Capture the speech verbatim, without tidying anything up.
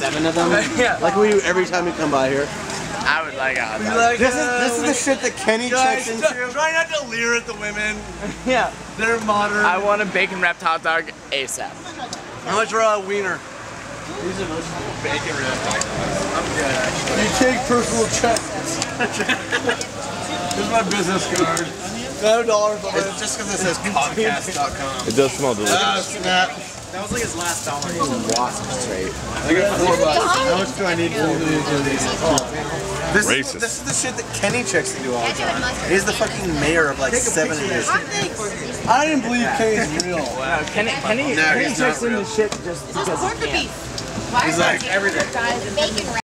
seven of them. Yeah. Like we do every time we come by here. I would like a hot dog. Like, This is uh, this is the shit that Kenny guys, checks into. try, try not to leer at the women. Yeah. They're modern. I want a bacon wrapped hot dog ASAP. How much for a wiener? These are most Bacon wrapped hot dogs. I'm good, actually. You take personal checks. Here's my business card. No dollars on it. Just because it says Comcast dot com. It does smell delicious. Ah, snap. That was like his last dollar. Wasp straight. I got four bucks. How much do I need for these? This Racist. is, this is the shit that Kenny checks into all the time. He's the fucking mayor of like seven editions. I didn't believe Kenny's real. No, Kenny, Kenny, No, Kenny he's checks not into real. shit just because he can. He's like, everything. Bacon